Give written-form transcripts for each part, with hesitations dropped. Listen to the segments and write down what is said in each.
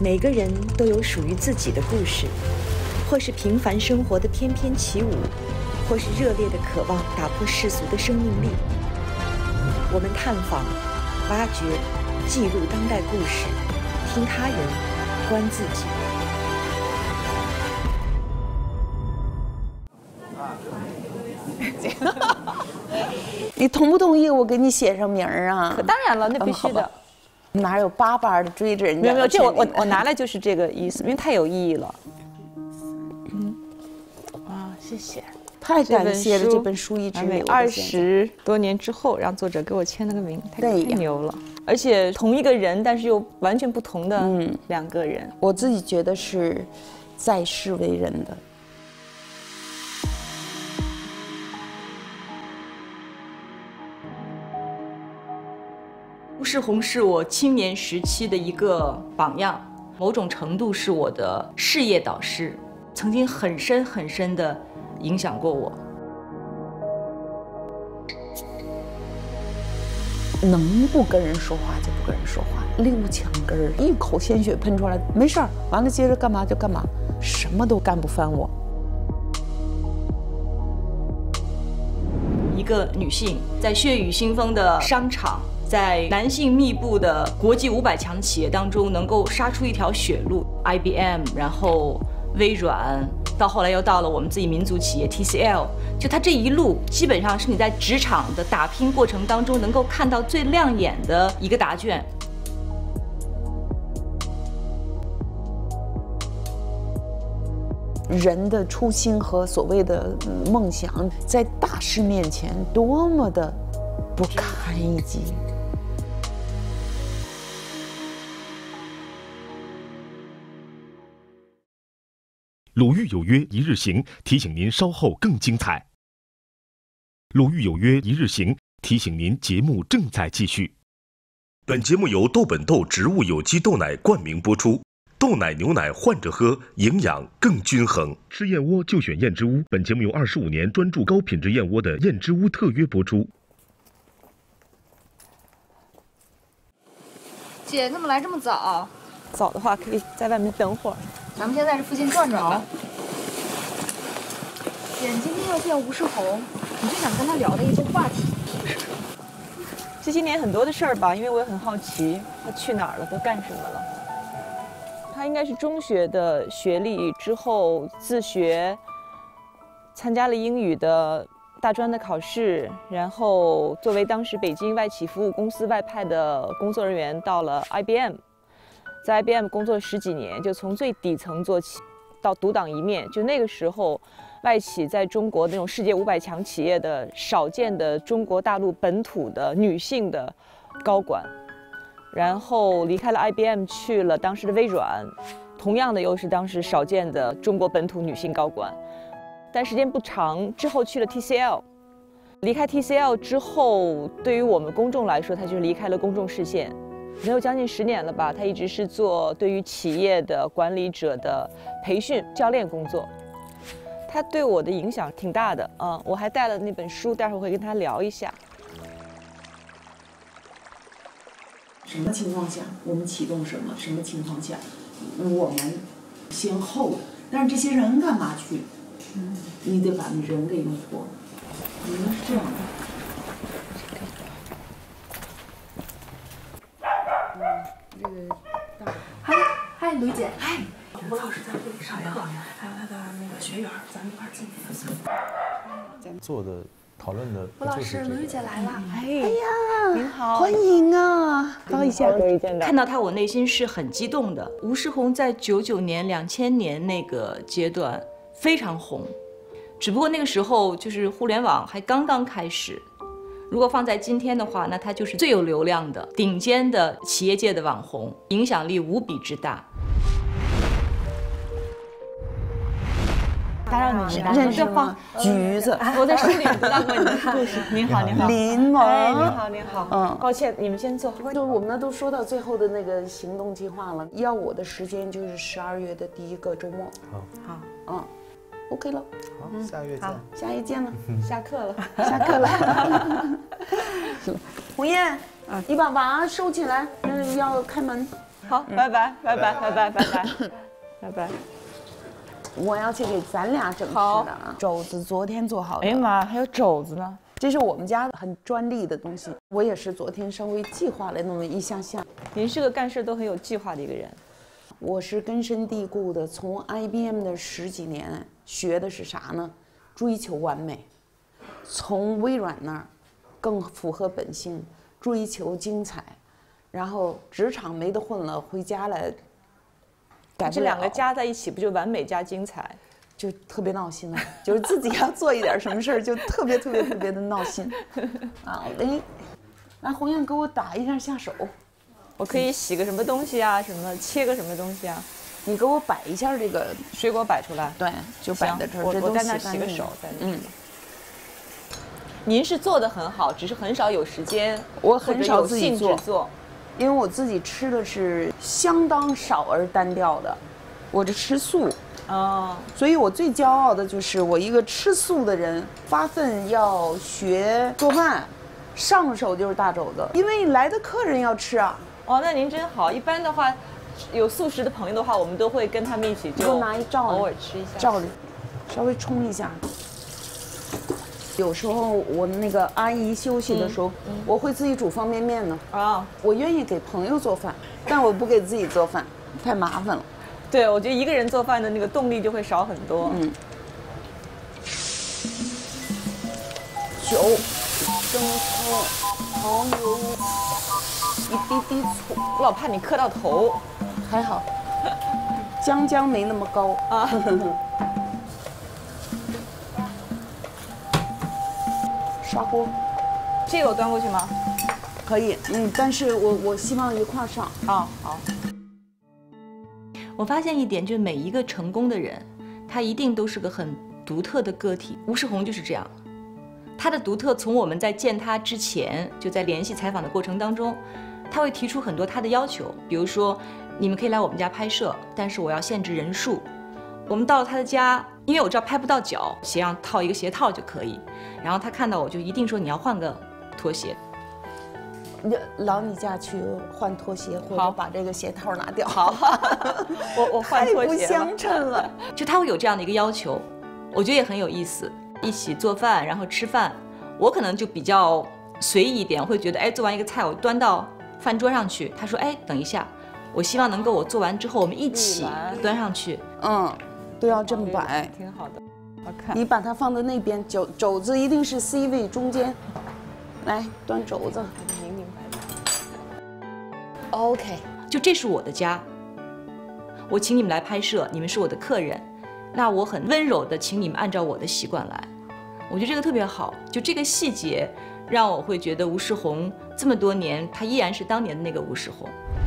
每个人都有属于自己的故事，或是平凡生活的翩翩起舞，或是热烈的渴望打破世俗的生命力。我们探访、挖掘、记录当代故事，听他人，观自己。 你同不同意我给你写上名儿啊？ 当然了，那必须的。 哪有巴巴的追着人家？ 没有没有，这我拿来就是这个意思，因为太有意义了。谢谢， 太感谢了，这本书一直留着。 20多年之后，让作者给我签了个名，太牛了。而且同一个人，但是又完全不同的两个人。 我自己觉得是在世为人的。 吴世宏是我青年时期的一个榜样，某种程度是我的事业导师，曾经很深很深的影响过我。 能不跟人说话就不跟人说话，6枪根儿，一口鲜血喷出来，没事儿，完了接着干嘛就干嘛，什么都干不翻我。 一个女性在血雨腥风的商场，在男性密布的国际500强企业当中，能够杀出一条血路 ，IBM， 然后微软，到后来又到了我们自己民族企业 TCL， 就它这一路基本上是你在职场的打拼过程当中能够看到最亮眼的一个答卷。 人的初心和所谓的梦想，在大师面前多么的不堪一击。 鲁豫有约一日行提醒您稍后更精彩。鲁豫有约一日行提醒您节目正在继续。 本节目由豆本豆植物有机豆奶冠名播出，豆奶牛奶换着喝，营养更均衡。 吃燕窝就选燕之屋。本节目由25年专注高品质燕窝的燕之屋特约播出。 姐，你怎么来这么早？ 早的话可以在外面等会儿。 咱们先在这附近转转吧。姐，你今天要见吴世宏，你最想跟他聊的一个话题是什么？ 这些年很多的事儿吧，因为我也很好奇他去哪儿了，都干什么了。他应该是中学的学历之后自学，参加了英语的大专的考试，然后作为当时北京外企服务公司外派的工作人员，到了 IBM。在 IBM 工作了10几年，就从最底层做起，到独当一面。就那个时候，外企在中国那种世界500强企业的少见的中国大陆本土的女性的高管，然后离开了 IBM 去了当时的微软，同样的又是当时少见的中国本土女性高管。但时间不长之后去了 TCL， 离开 TCL 之后，对于我们公众来说，他就是离开了公众视线。没有将近10年了吧，他一直是做对于企业的管理者的培训教练工作。他对我的影响挺大的我还带了那本书，待会儿会跟他聊一下。 什么情况下我们启动什么？什么情况下我们先后？但是这些人干嘛去？你得把那人给弄活。你们是这样的。 嗨，卢姐，嗨， 吴老师在这里上课，还有他的那个学员，咱们一块儿进去。 做的讨论的。 吴老师，卢玉姐来了。 哎呀，您好，欢迎啊！高一下， 看到他，我内心是很激动的。吴世宏在99年、2000年那个阶段非常红，只不过那个时候就是互联网还刚刚开始。如果放在今天的话，那他就是最有流量的、顶尖的企业界的网红，影响力无比之大。 打扰你了， 认识吗？橘子， 我在书里读到过你的故事。您好，您好。 柠檬， 哎，您好，您好。抱歉，你们先坐。 我们都说到最后的那个行动计划了，要我的时间就是12月的第1个周末。好，OK 了。 好，下月见。 好，下月见了。 下课了， 下课了。鸿雁，你把娃收起来，要开门。 好，拜拜，拜拜，拜拜，拜拜，拜拜。 我要去给咱俩整吃的啊，肘子昨天做好的。 哎呀妈，还有肘子呢！ 这是我们家很专利的东西，我也是昨天稍微计划了那么一项项。 您是个干事都很有计划的一个人。 我是根深蒂固的，从 IBM 的10几年学的是啥呢？追求完美。从微软那儿，更符合本性，追求精彩。然后职场没得混了，回家了。 这两个加在一起，不就完美加精彩？ 就特别闹心了，就是自己要做一点什么事儿，就特别的闹心。啊，来红艳给我打一下下手。 我可以洗个什么东西啊？什么切个什么东西啊？ 你给我摆一下这个水果摆出来。 对，就摆在这儿。 我在那洗个手，在那。您是做的很好，只是很少有时间， 我很少自己做。 因为我自己吃的是相当少而单调的，我这吃素，所以我最骄傲的就是我一个吃素的人，发奋要学做饭，上手就是大肘子，因为来的客人要吃啊。 哦，那您真好。一般的话，有素食的朋友的话，我们都会跟他们一起就拿一罩， 偶尔吃一下， 罩里，稍微冲一下。有时候我那个阿姨休息的时候，我会自己煮方便面呢。啊，我愿意给朋友做饭，但我不给自己做饭，太麻烦了。 对，我觉得一个人做饭的那个动力就会少很多。 酒、生抽、蚝油，一滴滴醋。 我老怕你磕到头， 还好，姜没那么高啊。刷锅， 这个我端过去吗？ 可以，但是我希望一块上啊。 好。 我发现一点，就是每一个成功的人，他一定都是个很独特的个体。吴世宏就是这样，他的独特从我们在见他之前，就在联系采访的过程当中，他会提出很多他的要求，比如说你们可以来我们家拍摄，但是我要限制人数。我们到了他的家，因为我知道拍不到脚，鞋上套一个鞋套就可以。然后他看到我就一定说你要换个拖鞋。 劳你家去换拖鞋，或者把这个鞋套拿掉。 好，我换拖鞋。 太不相称了。 就他会有这样的一个要求，我觉得也很有意思。一起做饭，然后吃饭，我可能就比较随意一点，会觉得做完一个菜我端到饭桌上去，他说等一下，我希望能够我做完之后我们一起端上去。 都要这么摆， 挺好的，好看。 你把它放在那边，肘子一定是 C 位中间。来端肘子， 明白的。 OK， 就这是我的家，我请你们来拍摄，你们是我的客人，那我很温柔的请你们按照我的习惯来。我觉得这个特别好，就这个细节让我会觉得吴世宏这么多年，他依然是当年的那个吴世宏。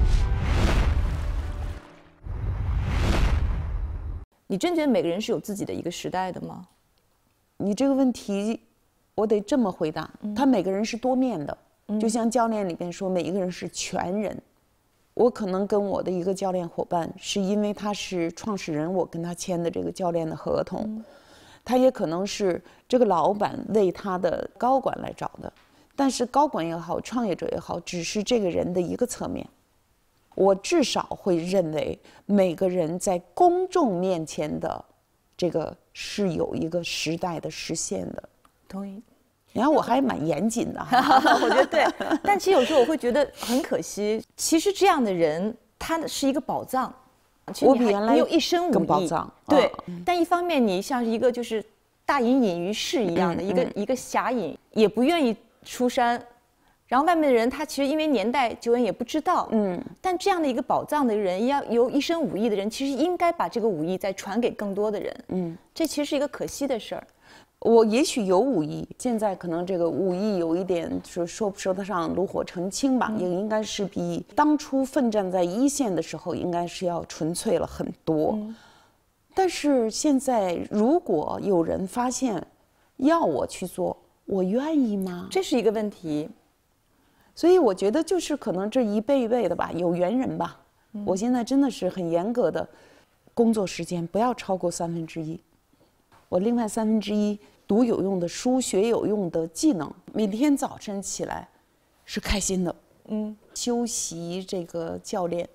你真觉得每个人是有自己的一个时代的吗？ 你这个问题，我得这么回答：他每个人是多面的，就像教练里边说，每一个人是全人。我可能跟我的一个教练伙伴，是因为他是创始人，我跟他签的这个教练的合同。他也可能是这个老板为他的高管来找的，但是高管也好，创业者也好，只是这个人的一个侧面。我至少会认为每个人在公众面前的这个是有一个时代的实现的。 同意。 你看我还蛮严谨的我觉得对。但其实有时候我会觉得很可惜，其实这样的人他是一个宝藏。 我比原来你有一身武艺， 更宝藏。 对，但一方面你像一个就是大隐隐于市一样的一个侠隐，也不愿意出山。然后外面的人，他其实因为年代久远也不知道，但这样的一个宝藏的人，要有一身武艺的人，其实应该把这个武艺再传给更多的人，这其实是一个可惜的事儿。 我也许有武艺，现在可能这个武艺有一点说不得上炉火纯青吧，也应该是比当初奋战在一线的时候应该是要纯粹了很多。但是现在如果有人发现要我去做，我愿意吗？ 这是一个问题。 所以我觉得就是可能这一辈一辈的吧，有缘人吧。我现在真的是很严格的，工作时间不要超过1/3。我另外1/3读有用的书，学有用的技能。每天早晨起来是开心的，休息这个教练，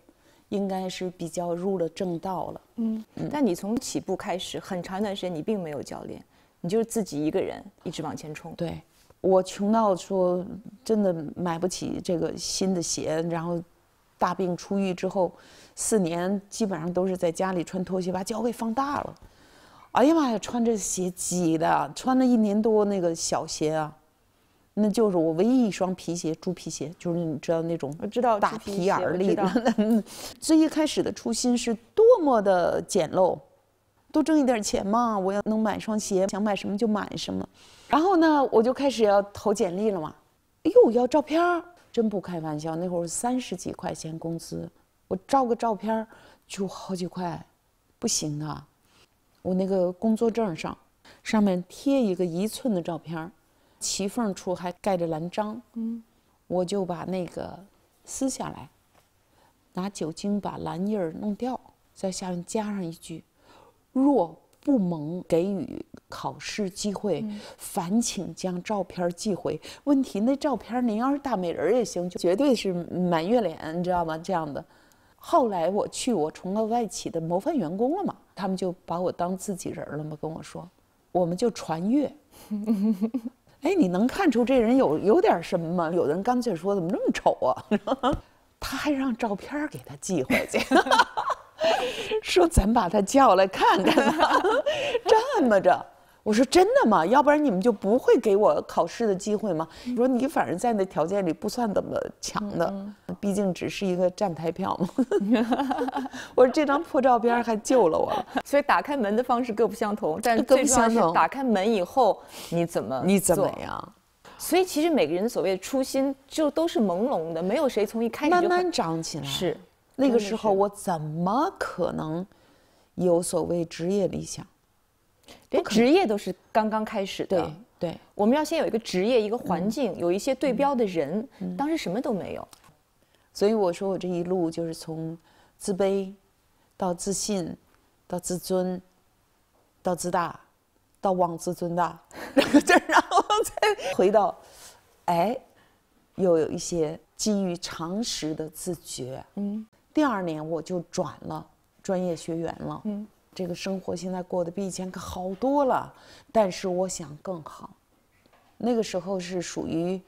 应该是比较入了正道了。 但你从起步开始很长一段时间，你并没有教练，你就是自己一个人一直往前冲。 对，我穷到说真的买不起这个新的鞋，然后大病初愈之后，4年基本上都是在家里穿拖鞋，把脚给放大了。哎呀妈呀，穿这鞋挤的，穿了1年多那个小鞋啊，那就是我唯一一双皮鞋，猪皮鞋，就是你知道那种， 我知道大皮眼儿里的。最一开始的初心是多么的简陋，多挣一点钱嘛，我要能买双鞋，想买什么就买什么。然后呢，我就开始要投简历了嘛。哎呦，要照片儿，真不开玩笑，那会儿30几块钱工资，我照个照片就好几块，不行啊。我那个工作证上面贴一个1寸的照片，齐缝处还盖着蓝章。我就把那个撕下来，拿酒精把蓝印儿弄掉，在下面加上一句：若不蒙给予考试机会，烦请将照片寄回。问题那照片您要是大美人也行，就绝对是满月脸，你知道吗？这样的。后来我成了外企的模范员工了嘛，他们就把我当自己人了嘛，跟我说，我们就传阅。哎，你能看出这人有点什么吗？有的人干脆说怎么这么丑啊？他还让照片给他寄回去，说咱把他叫来看看他，这么着。我说真的吗？要不然你们就不会给我考试的机会吗？说你反正在那条件里不算怎么强的，毕竟只是一个站台票嘛。我说这张破照片还救了我了。 所以打开门的方式各不相同，但最重要是打开门以后你怎么样？ 所以其实每个人所谓的初心就都是朦胧的，没有谁从一开始就慢慢长起来。 是那个时候我怎么可能有所谓职业理想？ 连职业都是刚刚开始的。 对， 我们要先有一个职业，一个环境，有一些对标的人。当时什么都没有， 所以我说我这一路就是从自卑到自信，到自尊，到自大，到妄自尊大，然后再回到，又有一些基于常识的自觉。第2年我就转了专业学员了。这个生活现在过得比以前可好多了，但是我想更好。那个时候是属于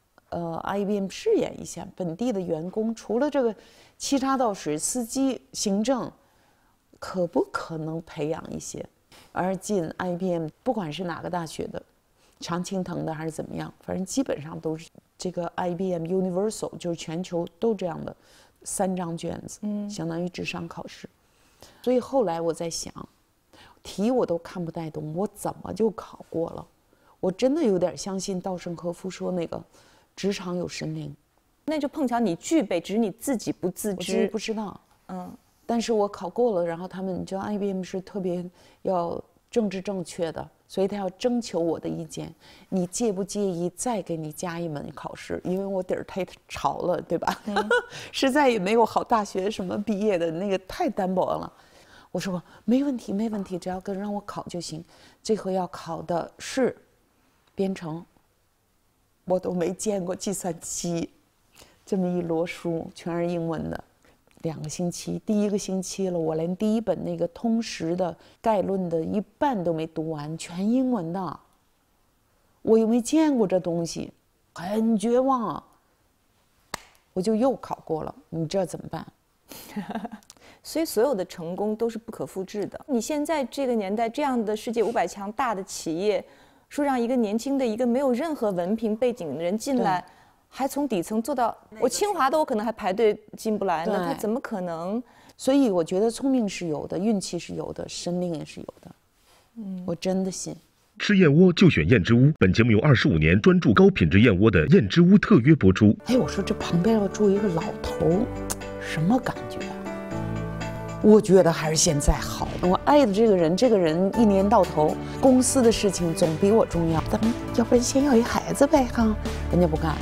IBM 试验一下本地的员工，除了这个沏茶倒水、司机、行政，可不可能培养一些？而进 IBM 不管是哪个大学的，常青藤的还是怎么样，反正基本上都是这个 IBM Universal， 就是全球都这样的3张卷子，相当于智商考试。所以后来我在想，题我都看不太懂，我怎么就考过了？我真的有点相信稻盛和夫说那个职场有神灵。 那就碰巧你具备，只是你自己不自知。 我自己不知道。但是我考过了，然后他们，你知道 IBM 是特别要政治正确的，所以他要征求我的意见，你介不介意再给你加一门考试？因为我底儿太潮了，对吧？实在也没有好大学什么毕业的那个太单薄了。我说没问题，没问题，只要让我考就行。这回要考的是编程，我都没见过计算机，这么一摞书全是英文的。2个星期，第1个星期了，我连第1本那个通识的概论的一半都没读完，全英文的。我又没见过这东西，很绝望啊。我就又考过了，你这怎么办？ 所以所有的成功都是不可复制的。你现在这个年代，这样的世界500强大的企业，说让一个年轻的、一个没有任何文凭背景的人进来，还从底层做到我清华的，我可能还排队进不来呢，他怎么可能？ 所以我觉得聪明是有的，运气是有的，神灵也是有的。我真的信。 吃燕窝就选燕之屋。本节目由25年专注高品质燕窝的燕之屋特约播出。 我说这旁边要住一个老头，什么感觉啊？我觉得还是现在好。我爱的这个人1年到头公司的事情总比我重要。咱们要不然先要一孩子呗哈？人家不干。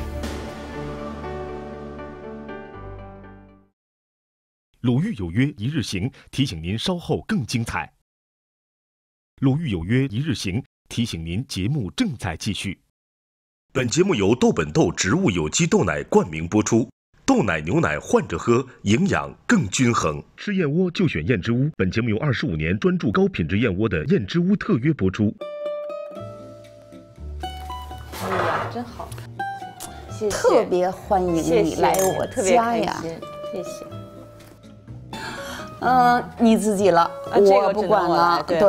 鲁豫有约一日行提醒您稍后更精彩。鲁豫有约一日行提醒您节目正在继续。 本节目由豆本豆植物有机豆奶冠名播出。 豆奶牛奶换着喝，营养更均衡。吃燕窝就选燕之屋。本节目由25年专注高品质燕窝的燕之屋特约播出。 哎呀，真好，谢谢， 特别欢迎你来我家呀， 谢谢。 你自己了，我不管了。对，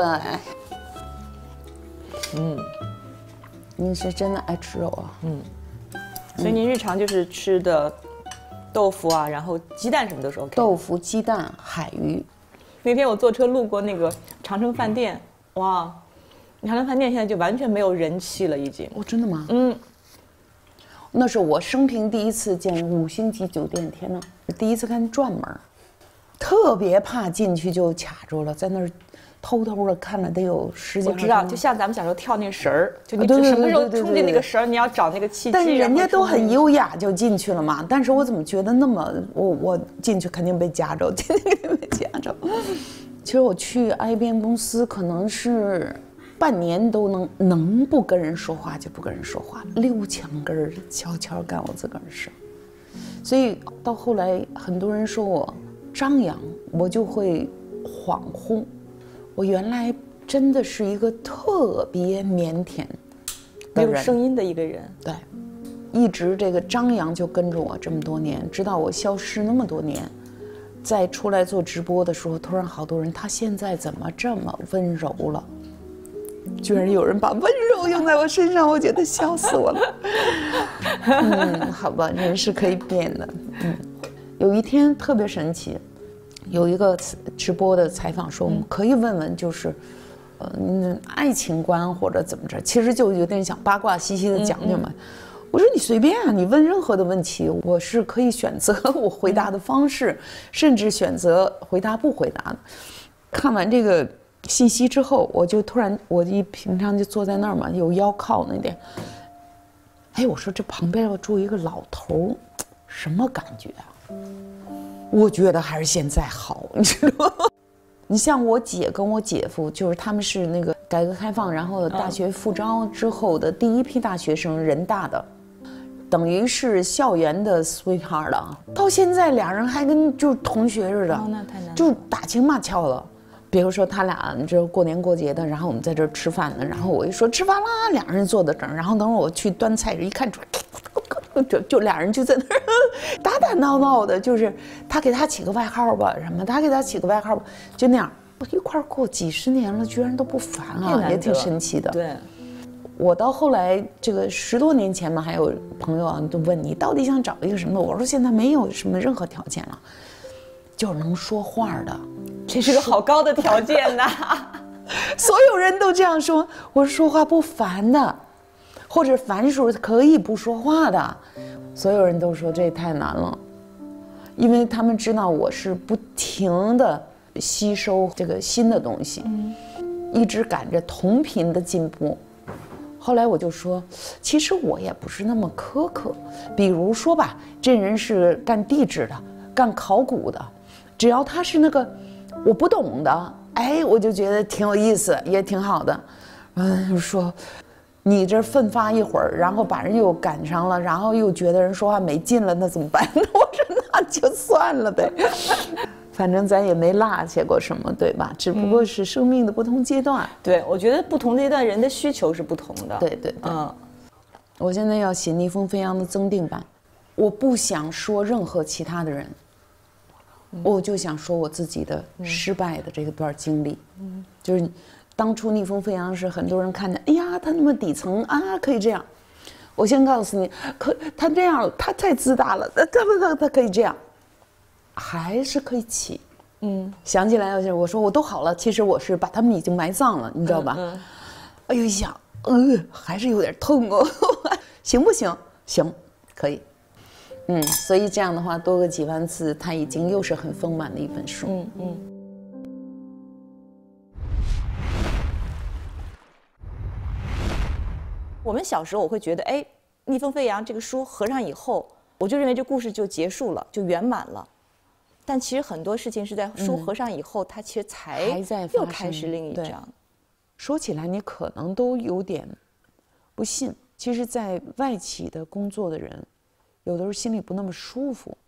你是真的爱吃肉啊。 所以您日常就是吃的豆腐啊，然后鸡蛋什么都是 OK。 豆腐、鸡蛋、海鱼。 那天我坐车路过那个长城饭店，哇，长城饭店现在就完全没有人气了，已经。 哦，真的吗？那是我生平第一次见5星级酒店，天哪！第一次看转门，特别怕进去就卡住了，在那儿偷偷的看了得有10几。 我知道，就像咱们小时候跳那绳儿，就你什么时候冲进那个绳儿，你要找那个契机。 但是人家都很优雅就进去了嘛，但是我怎么觉得那么我进去肯定被夹着，进去肯定被夹着。其实我去 IBM 公司可能是半年都能不跟人说话就不跟人说话，6墙根儿悄悄干我自个儿的事。所以到后来很多人说我张扬，我就会恍惚。我原来真的是一个特别腼腆没有声音的一个人。 对，一直这个张扬就跟着我这么多年，直到我消失那么多年，再出来做直播的时候，突然好多人，他现在怎么这么温柔了？居然有人把温柔用在我身上，我觉得笑死我了。好吧，人是可以变的。有一天特别神奇，有一个直播的采访说，我们可以问问，就是，爱情观或者怎么着，其实就有点想八卦兮兮的讲讲嘛。我说你随便啊，你问任何的问题，我是可以选择我回答的方式，甚至选择回答不回答的。看完这个信息之后，我就突然，我平常就坐在那儿嘛，有腰靠那点。哎，我说这旁边要住一个老头，什么感觉啊？我觉得还是现在好，你知道吗？你像我姐跟我姐夫，就是他们是那个改革开放，然后大学复招之后的第一批大学生，人大的，等于是校园的 sweetheart 了。到现在俩人还跟就是同学似的， 那太难了， 就打情骂俏了。比如说他俩这过年过节的，然后我们在这儿吃饭呢，然后我一说吃饭啦，俩人坐在这儿，然后等会儿我去端菜一看，就俩人就在那儿打打闹闹的，就是他给他起个外号吧，什么他给他起个外号吧，就那样一块过几10年了，居然都不烦啊，也挺神奇的。 对， 我到后来这个10多年前嘛，还有朋友啊都问你到底想找一个什么，我说现在没有什么任何条件了，就是能说话的。 这是个好高的条件呐！ 所有人都这样说，我说话不烦的，或者烦时候可以不说话的。所有人都说这太难了，因为他们知道我是不停的吸收这个新的东西，一直赶着同频的进步。后来我就说，其实我也不是那么苛刻。比如说吧，这人是干地质的，干考古的，只要他是那个我不懂的，哎，我就觉得挺有意思，也挺好的。说你这奋发一会儿，然后把人又赶上了，然后又觉得人说话没劲了，那怎么办？我说那就算了呗，反正咱也没落下过什么，对吧？只不过是生命的不同阶段。 对，我觉得不同阶段人的需求是不同的。 对对对。我现在要写逆风飞扬的增订版，我不想说任何其他的人。我就想说我自己的失败的这个段经历，就是当初逆风飞扬是很多人看见，哎呀，他那么底层啊，可以这样。我先告诉你，可他这样，他太自大了，他可以这样，还是可以起。想起来我说我都好了，其实我是把他们已经埋葬了，你知道吧？哎呦一想，还是有点痛哦，行不行？行，可以。所以这样的话，多个几万次，它已经又是很丰满的一本书。 我们小时候我会觉得，哎，《逆风飞扬》这个书合上以后，我就认为这故事就结束了，就圆满了。但其实很多事情是在书合上以后，它其实才又开始另一章。 说起来，你可能都有点不信。其实，在外企的工作的人，有的时候心里不那么舒服，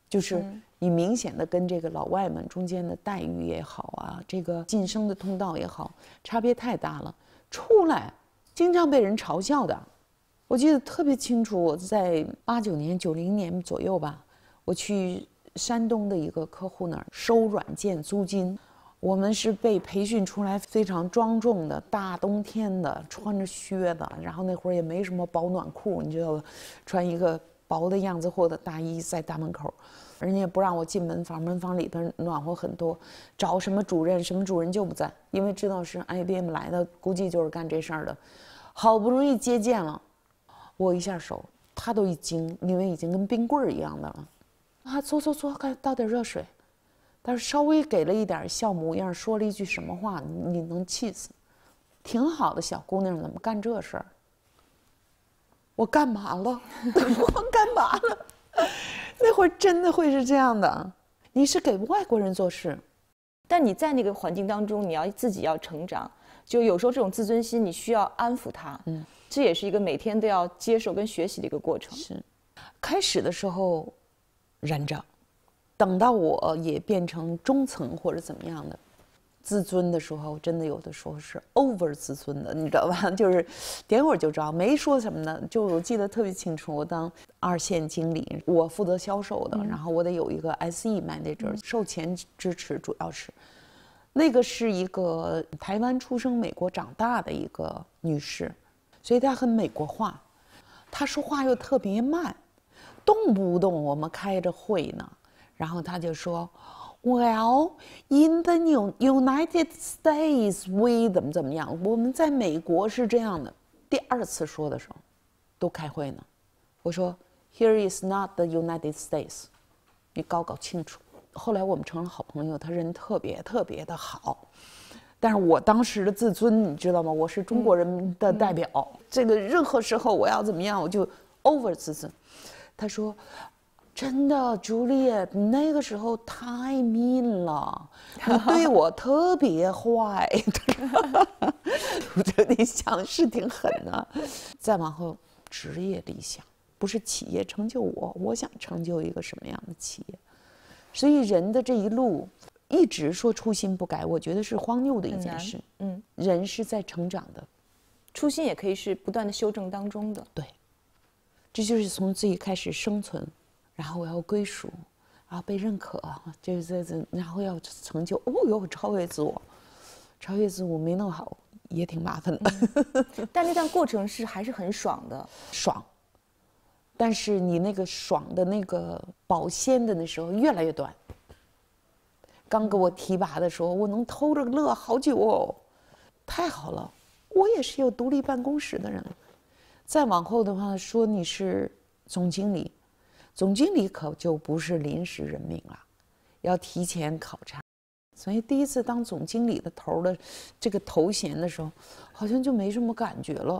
就是你明显的跟这个老外们中间的待遇也好啊，这个晋升的通道也好，差别太大了。出来经常被人嘲笑的，我记得特别清楚。我在89年、90年左右吧，我去山东的一个客户那儿收软件租金。我们是被培训出来非常庄重的，大冬天的穿着靴子，然后那会儿也没什么保暖裤，你知道吧？穿一个薄的样子货的大衣在大门口，人家也不让我进门房，门房里边暖和很多。找什么主任就不在，因为知道是 IBM 来的，估计就是干这事儿的。好不容易接见了，握一下手，他都一惊，因为已经跟冰棍儿一样的了。啊，坐，快倒点热水。但是稍微给了一点笑模样，说了一句什么话，你能气死。挺好的小姑娘，怎么干这事儿？我干嘛了？我干嘛了？那会儿真的会是这样的。你是给外国人做事， 但你在那个环境当中，你自己要成长。就有时候这种自尊心，你需要安抚它。这也是一个每天都要接受跟学习的一个过程。 是，开始的时候忍着。等到我也变成中层或者怎么样的自尊的时候，真的有的时候是 over 自尊的，你知道吧？就是点会儿就着，没说什么呢。就我记得特别清楚，我当2线经理，我负责销售的，然后我得有一个 SE manager，售前支持，主要是那个是一个台湾出生、美国长大的一个女士，所以她很美国化，她说话又特别慢，动不动我们开着会呢。然后他就说 ，Well, in the United States, we 怎么样？我们在美国是这样的。第2次说的时候，都开会呢。我说 ，Here is not the United States， 你搞清楚。后来我们成了好朋友，他人特别的好。但是我当时的自尊，你知道吗？我是中国人的代表，这个任何时候我要怎么样，我就 over 自尊。他说。真的，朱丽叶，那个时候太 mean 了，你对我特别坏。我觉得你想是挺狠的。再往后，职业理想不是企业成就我想成就一个什么样的企业。所以人的这一路，一直说初心不改，我觉得是荒谬的一件事。人是在成长的， 初心也可以是不断的修正当中的。 对，这就是从自己开始生存。然后我要归属，然后被认可，然后要成就。哟，超越自我没弄好也挺麻烦的。 但那段过程还是很爽的， 爽。但是你那个爽的那个保鲜的那时候越来越短。刚给我提拔的时候，我能偷着乐好久哦，太好了。我也是有独立办公室的人。再往后的话，说你是总经理。总经理可就不是临时任命了，要提前考察。所以第一次当总经理的头的这个头衔的时候，好像就没什么感觉了。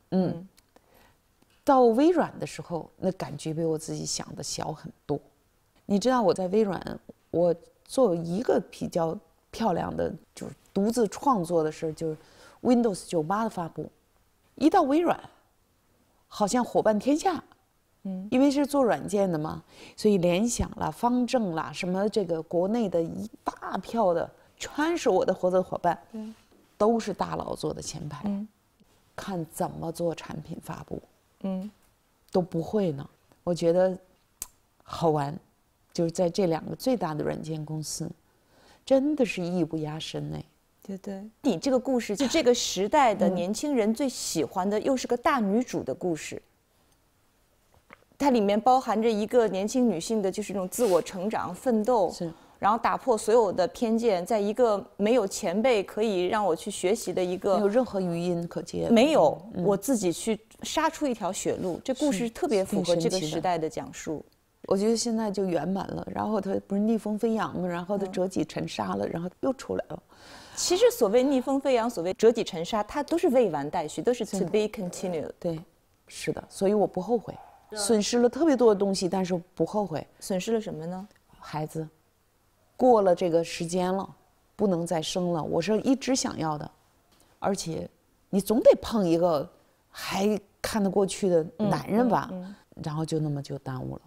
到微软的时候，那感觉比我自己想的小很多。你知道我在微软，我做一个比较漂亮的，就是独自创作的事，就是 Windows 98的发布。一到微软，好像伙伴天下。因为是做软件的嘛，所以联想啦、方正啦，什么这个国内的一大票的，全是我的合作伙伴，都是大佬坐的前排，看怎么做产品发布，都不会呢。我觉得好玩，就是在这2个最大的软件公司，真的是艺不压身哎。 对，你这个故事是这个时代的年轻人最喜欢的，又是个大女主的故事。它里面包含着一个年轻女性的，就是那种自我成长、奋斗，然后打破所有的偏见，在一个没有前辈可以让我去学习的一个， 没有任何余音可接， 没有，我自己去杀出一条血路。这故事特别符合这个时代的讲述。 我觉得现在就圆满了。然后它不是逆风飞扬吗？然后它折戟沉沙了，然后又出来了。 其实所谓逆风飞扬，所谓折戟沉沙，它都是未完待续，都是 to be continued。 对，是的，所以我不后悔。损失了特别多的东西，但是不后悔。 损失了什么呢？ 孩子，过了这个时间了，不能再生了。我是一直想要的，而且你总得碰一个还看得过去的男人吧，然后就那么就耽误了。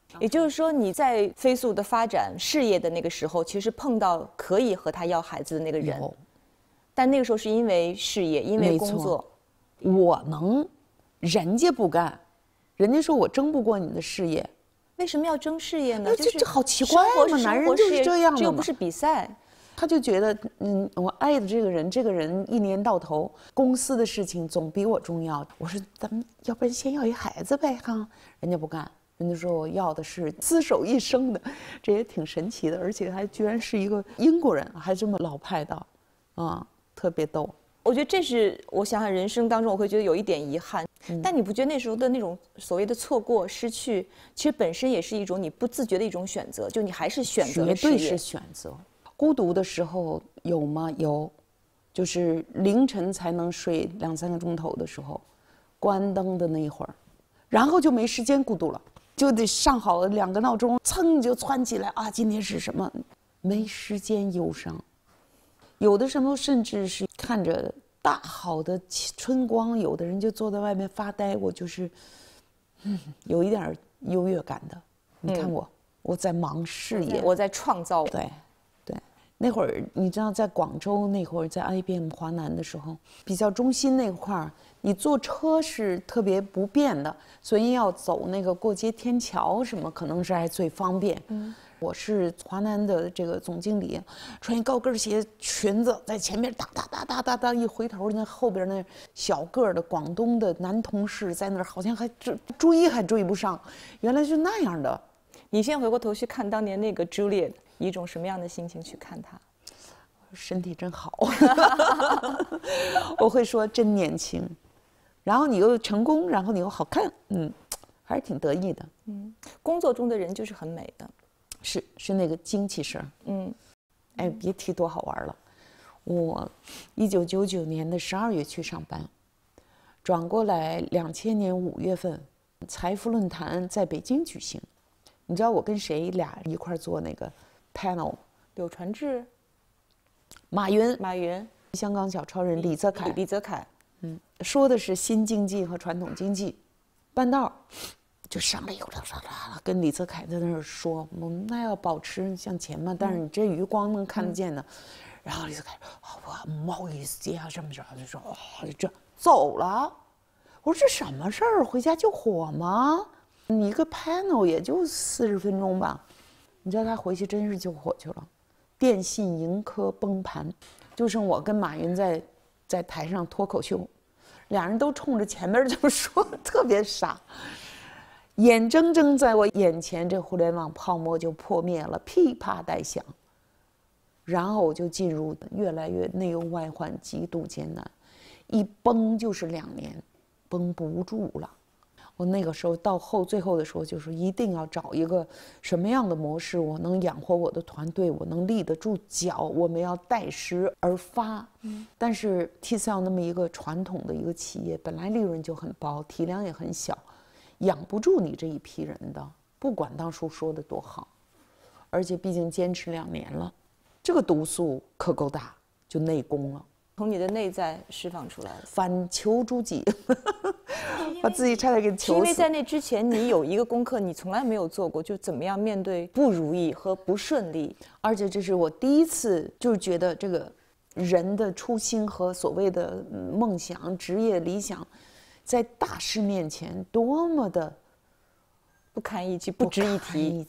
也就是说，你在飞速的发展事业的那个时候，其实碰到可以和他要孩子的那个人，但那个时候是因为事业，因为工作。 我能，人家不干，人家说我争不过你的事业， 为什么要争事业呢？ 这好奇怪嘛，男人就是这样的嘛， 这又不是比赛。 他就觉得，我爱的这个人一年到头公司的事情总比我重要。我说咱们要不然先要一孩子呗哈，人家不干，人家说我要的是厮守一生的，这也挺神奇的，而且还居然是一个英国人，还这么老派的，特别逗。 我觉得这是我想想人生当中我会觉得有一点遗憾，但你不觉得那时候的那种所谓的错过、失去，其实本身也是一种你不自觉的一种选择，就你还是选择了事业。 绝对是选择。孤独的时候有吗？有，就是凌晨才能睡2、3个钟头的时候，关灯的那一会儿，然后就没时间孤独了，就得上好2个闹钟，噌就窜起来啊！今天是什么？没时间忧伤。有的时候甚至是看着大好的春光，有的人就坐在外面发呆，我就是，有一点优越感的。你看我在忙事业， 我在创造。 对。那会儿你知道，在广州那会儿，在 IBM 华南的时候，比较中心那块儿，你坐车是特别不便的，所以要走那个过街天桥什么，可能是还最方便。我是华南的这个总经理，穿一高跟鞋裙子，在前面哒，一回头，那后边那小个的广东的男同事在那儿，好像还追不上，原来是那样的。 你现在回过头去看当年那个 Juliet， 以一种什么样的心情去看她？ 身体真好，我会说真年轻，然后你又成功，然后你又好看，还是挺得意的。 工作中的人就是很美的， 是那个精气神。哎，别提多好玩了。我1999年的12月去上班，转过来2000年5月份，财富论坛在北京举行。你知道我跟谁俩一块做那个 panel？ 柳传志、 马云、 香港小超人李泽楷，说的是新经济和传统经济。半道就上来跟李泽楷在那儿说，我们那要保持向前嘛，但是你这余光能看得见的。然后李泽楷说：“不好意思呀，什么什么，就说这走了。”我说这什么事儿？回家救火吗？你一个 panel 也就40分钟吧，你知道他回去真是救火去了，电信盈科崩盘，就剩我跟马云在台上脱口秀，俩人都冲着前面这么说，特别傻，眼睁睁在我眼前，这互联网泡沫就破灭了，噼啪带响，然后我就进入越来越内忧外患，极度艰难，一崩就是2年，绷不住了。我那个时候到最后的时候，就是一定要找一个什么样的模式，我能养活我的团队，我能立得住脚，我们要待时而发。但是 TCL 那么一个传统的一个企业，本来利润就很薄，体量也很小，养不住你这一批人的，不管当初说的多好，而且毕竟坚持2年了，这个毒素可够大，就内功了。 从你的内在释放出来了， 反求诸己，把自己差点给求死。 因为在那之前，你有一个功课你从来没有做过，就怎么样面对不如意和不顺利。 而且这是我第一次，就是觉得这个人的初心和所谓的梦想、职业理想，在大事面前多么的不堪一击、不值一提。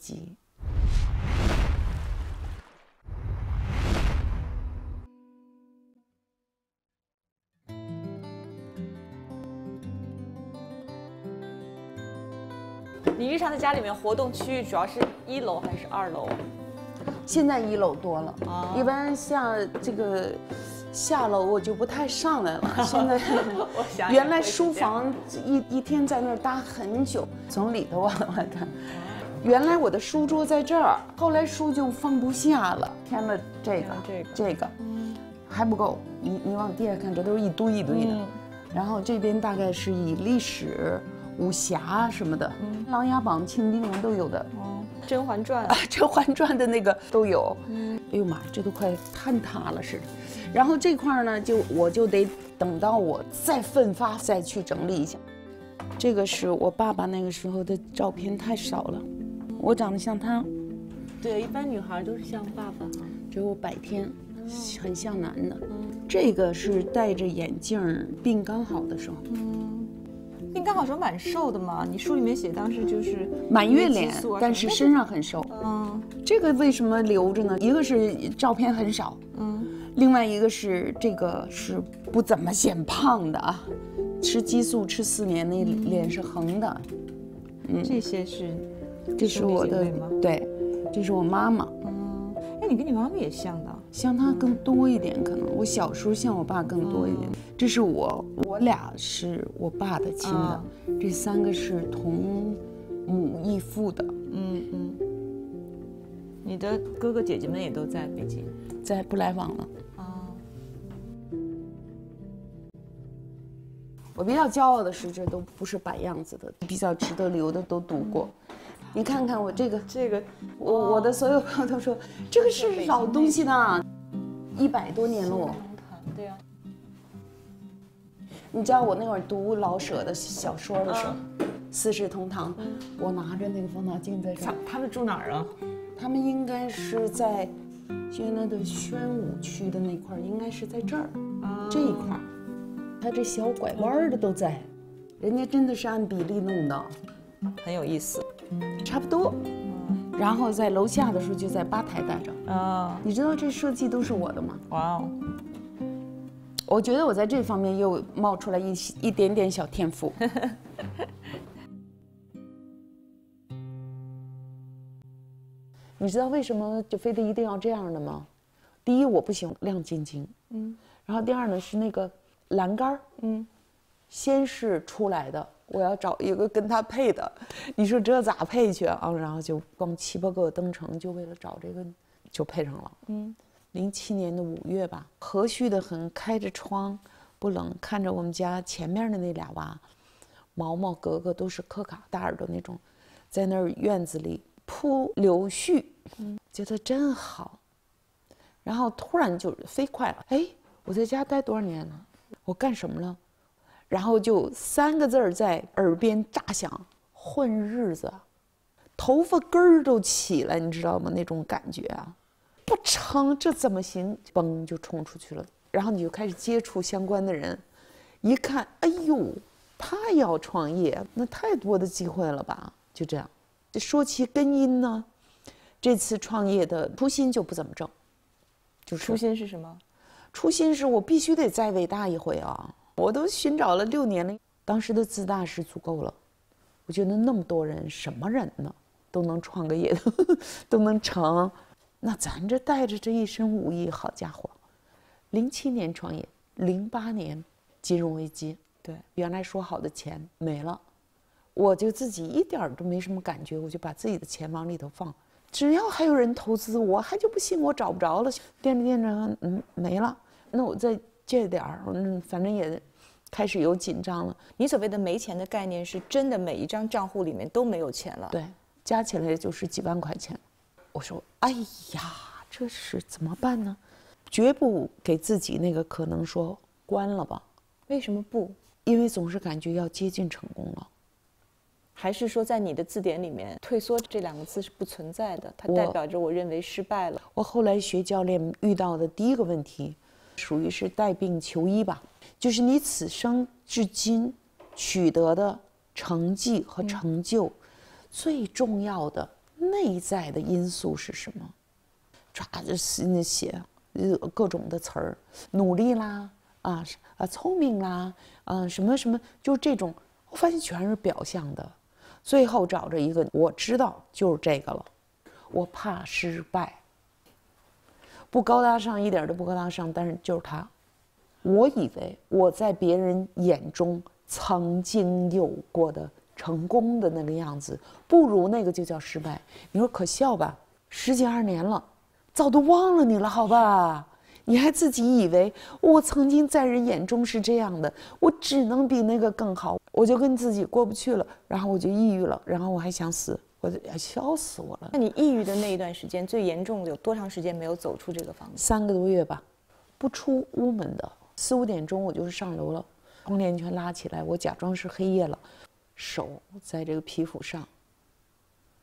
你日常在家里面活动区域主要是1楼还是2楼？ 现在1楼多了，一般像这个下楼我就不太上来了。现在原来书房一天在那儿待很久，从里头往外看。原来我的书桌在这儿，后来书就放不下了，添了这个，还不够。你往地下看，这都是一堆一堆的。然后这边大概是以历史、武侠什么的，《琅琊榜》《庆兵卫》都有的， 《甄嬛传》 《甄嬛传》的那个都有。哎呦妈，这都快坍塌了似的。然后这块呢，我就得等到我再奋发，再去整理一下。这个是我爸爸那个时候的照片，太少了。 我长得像他。 对，一般女孩都是像爸爸哈。 只有白天，很像男的。这个是戴着眼镜病刚好的时候。 病刚好时候蛮瘦的嘛，你书里面写当时就是满月脸，但是身上很瘦。这个为什么留着呢？一个是照片很少，另外一个是这个是不怎么显胖的啊，吃激素吃4年，那脸是横的。 这些是， 这是我的，对，这是我妈妈。 哎，你跟你妈妈也像的， 像她更多一点，可能我小时候像我爸更多一点。这是我俩是我爸的亲的，这3个是同母异父的。 你的哥哥姐姐们也都在北京， 在不来往了。我比较骄傲的是，这都不是摆样子的，比较值得留的都读过。你看看我这个，我的所有朋友都说这个是老东西的，100多年了。 对呀。 你知道我那会儿读老舍的小说的时候，四世同堂，我拿着那个放大镜在这儿。 他们住哪儿啊？ 他们应该是在现在的宣武区的那块儿，应该是在这儿，这一块儿。他这小拐弯的都在，人家真的是按比例弄的， 很有意思。 差不多。然后在楼下的时候就在吧台待着。你知道这设计都是我的吗？ 哇哦！ 我觉得我在这方面又冒出来一点点小天赋。你知道为什么就非得一定要这样的吗？第一，我不喜欢亮晶晶，然后第二呢是那个栏杆，先是出来的，我要找一个跟它配的，你说这咋配去啊？然后就光7、8个登城，就为了找这个，就配上了。07年的5月吧，和煦的很，开着窗，不冷，看着我们家前面的那俩娃，毛毛格格都是科卡大耳朵那种，在那儿院子里铺柳絮，觉得真好。然后突然就飞快了，哎，我在家待多少年了？我干什么了？然后就3个字儿在耳边炸响：混日子，头发根儿都起来，你知道吗？那种感觉啊，不成，这怎么行？嘣就冲出去了。然后你就开始接触相关的人，一看，哎呦，他要创业，那太多的机会了吧？就这样。这说起根因呢，这次创业的初心就不怎么正。就是初心是什么？ 初心是我必须得再伟大一回啊！我都寻找了6年了，当时的自大是足够了。我觉得那么多人，什么人呢，都能创个业，都能成。那咱这带着这一身武艺，好家伙！07年创业，08年金融危机， 对， 原来说好的钱没了，我就自己一点都没什么感觉，我就把自己的钱往里头放。只要还有人投资，我还就不信我找不着了。垫着，没了。那我再借点儿，反正也开始有紧张了。 你所谓的没钱的概念，是真的每一张账户里面都没有钱了？ 对，加起来就是几万块钱。我说，哎呀，这是怎么办呢？绝不给自己那个可能说关了吧。 为什么不？ 因为总是感觉要接近成功了。 还是说在你的字典里面退缩这2个字是不存在的，它代表着我认为失败了。 我后来学教练遇到的第一个问题，属于是带病求医吧，就是你此生至今取得的成绩和成就，最重要的内在的因素是什么？抓着写各种的词儿，努力啦，聪明啦，什么什么，就这种，我发现全是表象的。最后找着一个，我知道就是这个了。我怕失败，不高大上，一点都不高大上，但是就是他。我以为我在别人眼中曾经有过的成功的那个样子，不如那个就叫失败。你说可笑吧？10几20年了，早都忘了你了，好吧？你还自己以为我曾经在人眼中是这样的，我只能比那个更好，我就跟自己过不去了，然后我就抑郁了，然后我还想死，我就笑死我了。 那你抑郁的那一段时间最严重的有多长时间没有走出这个房子 ？3个多月吧，不出屋门的，4、5点钟我就是上楼了，窗帘全拉起来，我假装是黑夜了，手在这个皮肤上，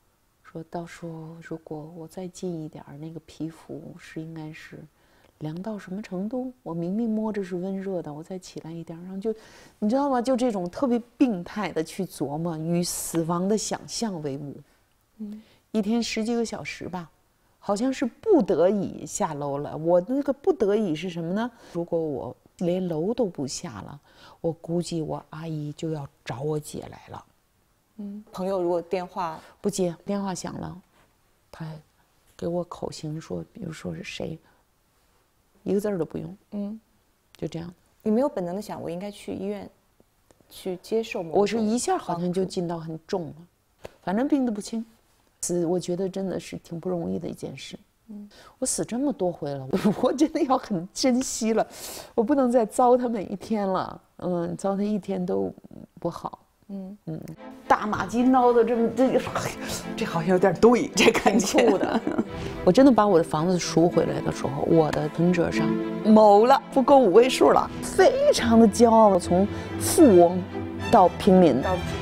说到说如果我再近一点儿，那个皮肤应该是凉到什么程度？我明明摸着是温热的，我再起来一点，然后就，你知道吗？就这种特别病态的去琢磨，与死亡的想象为伍。一天10几个小时吧，好像是不得已下楼了。我那个不得已是什么呢？如果我连楼都不下了，我估计我阿姨就要找我姐来了。 朋友如果电话不接，电话响了，他给我口型说，比如说是谁，一个字儿都不用，就这样。 你没有本能的想，我应该去医院去接受某种我是一下好像就进到很重了，反正病得不轻。死，我觉得真的是挺不容易的一件事。我死这么多回了，我真的要很珍惜了，我不能再糟蹋每一天了。糟蹋一天都不好。大马金刀的这好像有点对，这感觉的。我真的把我的房子赎回来的时候，我的存折上某了，不够5位数了，非常的骄傲，从富翁到平民。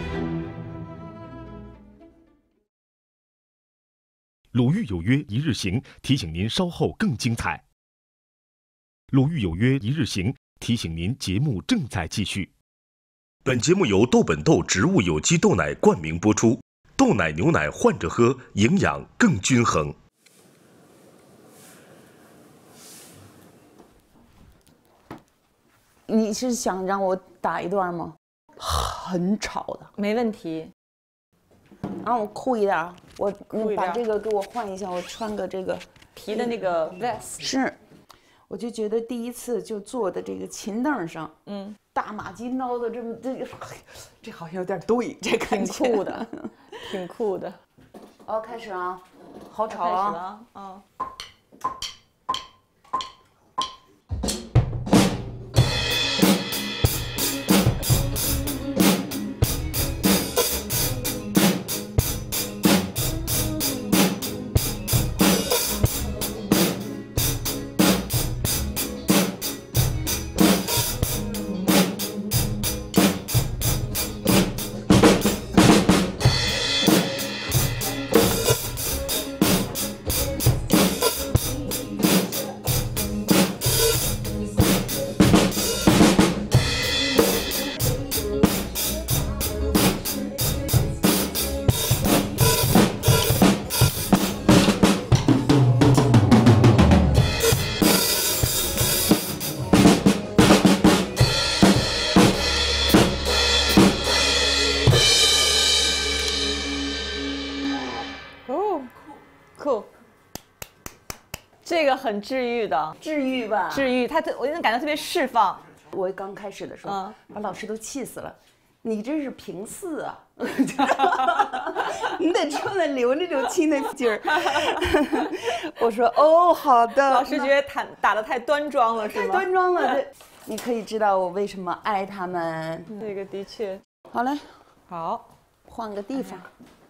鲁豫有约一日行提醒您稍后更精彩。鲁豫有约一日行提醒您节目正在继续。 本节目由豆本豆植物有机豆奶冠名播出，豆奶牛奶换着喝，营养更均衡。 你是想让我打一段吗？很吵的， 没问题。 让我酷一点，你把这个给我换一下，我穿个这个皮的那个 vest。 是，我就觉得第一次就坐的这个琴凳上，大马金刀的这好像有点对，这感觉挺酷的，挺酷的。 开始啊，好吵啊！ 开始了，酷，这个很治愈的， 治愈吧？ 治愈，我能感到特别释放。 我刚开始的时候，把老师都气死了。你这是平四啊，你得出来留那种气那劲儿。我说哦，好的。 老师觉得打得太端庄了，是吗？ 太端庄了，你可以知道我为什么爱他们。 这个的确。 好嘞， 好， 换个地方。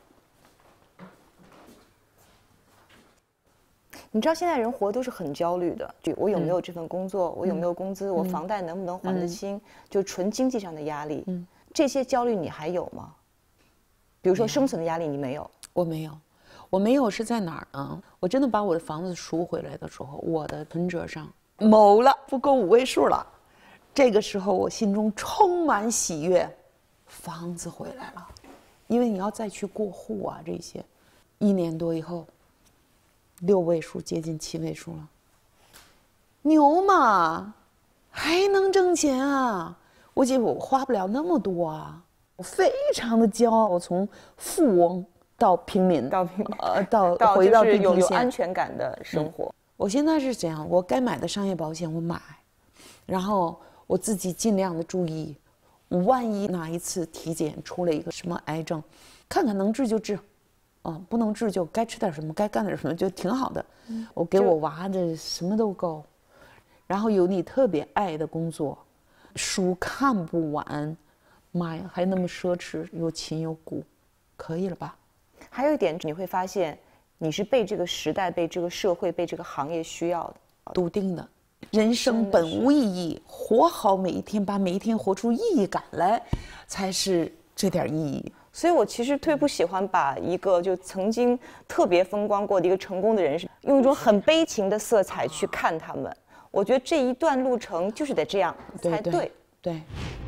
你知道现在人活都是很焦虑的，就我有没有这份工作，我有没有工资，我房贷能不能还得清，就纯经济上的压力。这些焦虑你还有吗？比如说生存的压力你没有？ 我没有，我没有是在哪儿呢？我真的把我的房子赎回来的时候，我的存折上某了，不够5位数了。这个时候我心中充满喜悦，房子回来了，因为你要再去过户啊，这些1年多以后，6位数接近7位数了，牛嘛，还能挣钱啊！我觉得我花不了那么多啊，我非常的骄傲，我从富翁到平民， 到回到地有安全感的生活。 我现在是这样，我该买的商业保险我买，然后我自己尽量的注意，万一哪一次体检出了一个什么癌症，看看能治就治。不能治就该吃点什么，该干点什么，就挺好的。我给我娃的什么都够，然后有你特别爱的工作，书看不完，妈呀，还那么奢侈，有琴有鼓，可以了吧？ 还有一点，你会发现你是被这个时代、被这个社会、被这个行业需要的， 笃定的。人生本无意义，活好每一天，把每一天活出意义感来，才是这点意义。 所以我其实特别不喜欢把一个就曾经特别风光过的一个成功的人士，用一种很悲情的色彩去看他们。我觉得这一段路程就是得这样才对。 对。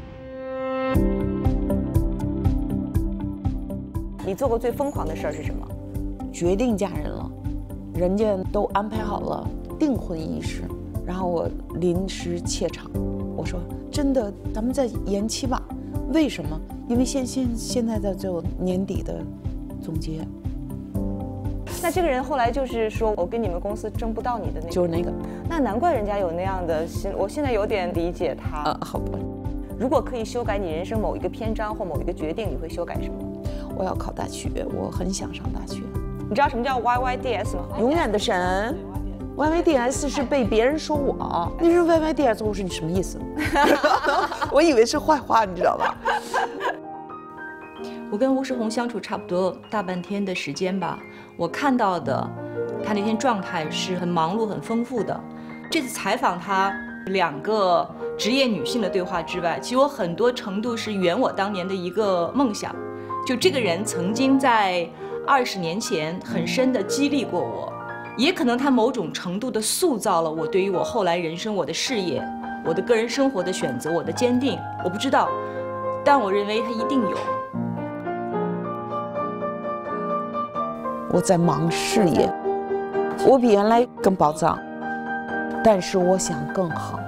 你做过最疯狂的事儿是什么？ 决定嫁人了，人家都安排好了订婚仪式，然后我临时怯场，我说真的，咱们再延期吧。为什么？因为现在的就年底的总结。 那这个人后来就是说我跟你们公司争不到你的那个， 就是那个。 那难怪人家有那样的心，我现在有点理解他。 好吧。 如果可以修改你人生某一个篇章或某一个决定，你会修改什么？ 我要考大学，我很想上大学。 你知道什么叫 YYDS 吗？ 永远的神。YYDS 是被别人说我，那是 YYDS， 我说你什么意思？我以为是坏话，你知道吧？ 我跟吴世宏相处差不多大半天的时间吧，我看到的他那天状态是很忙碌、很丰富的。这次采访他2个职业女性的对话之外，其实我很多程度是圆我当年的一个梦想。就这个人曾经在20年前很深地激励过我，也可能他某种程度地塑造了我对于我后来人生、我的事业、我的个人生活的选择、我的坚定。我不知道，但我认为他一定有。 我在忙事业，我比原来更暴躁，但是我想更好。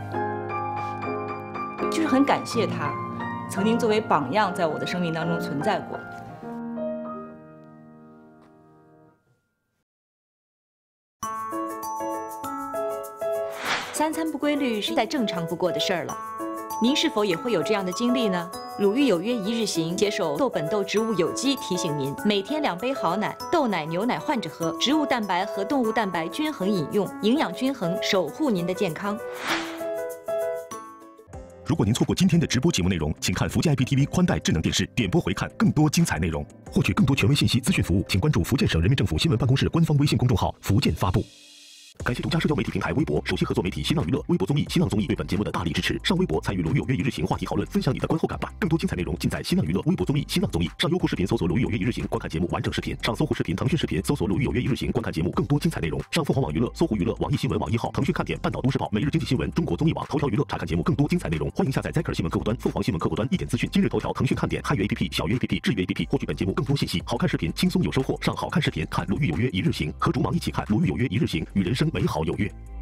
就是很感谢他曾经作为榜样在我的生命当中存在过。3餐不规律是再正常不过的事儿了，您是否也会有这样的经历呢？鲁豫有约一日行携手豆本豆植物有机提醒您，每天2杯好奶，豆奶、牛奶换着喝，植物蛋白和动物蛋白均衡饮用，营养均衡，守护您的健康。 如果您错过今天的直播节目内容，请看福建 IPTV 宽带智能电视点播回看更多精彩内容。获取更多权威信息、资讯服务，请关注福建省人民政府新闻办公室官方微信公众号“福建发布”。感谢独家社交媒体平台微博首席合作媒体新浪娱乐、微博综艺新浪综艺对本节目的大力支持。上微博参与鲁豫有约一日行话题讨论，分享你的观后感吧。更多精彩内容尽在新浪娱乐、微博综艺新浪综艺。上优酷视频搜索鲁豫有约一日行，观看节目完整视频。上搜狐视频、腾讯视频搜索鲁豫有约一日行，观看节目更多精彩内容。上凤凰网娱乐、搜狐娱乐、网易新闻、网易号、腾讯看点、半岛都市报、每日经济新闻、中国综艺网、头条娱乐查看节目更多精彩内容。欢迎下载 Zaker 新闻客户端、凤凰新闻客户端、一点资讯、今日头条、腾讯看点、汉语 APP、小鱼 APP、智鱼 APP 获取本节目更多信息。好看视频，轻松有收获。上好看视频看鲁豫有约一日行，和竹芒一起看鲁豫有约一日行，与人生美好有约。